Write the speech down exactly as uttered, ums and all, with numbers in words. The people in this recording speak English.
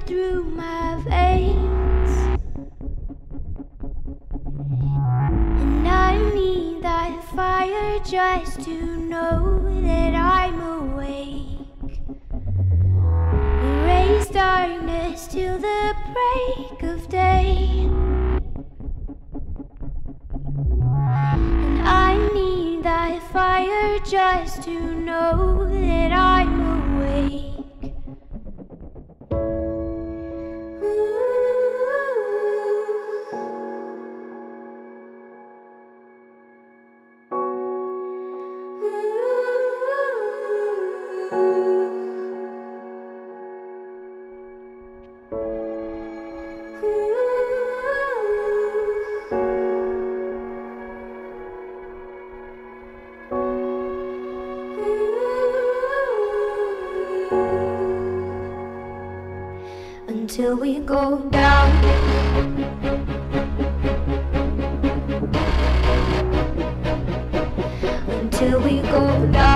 through my veins, and I need that fire just to know that I'm awake. Erase darkness till the break of day, and I need that fire just to know that I'm awake. Until we go down, until we go down.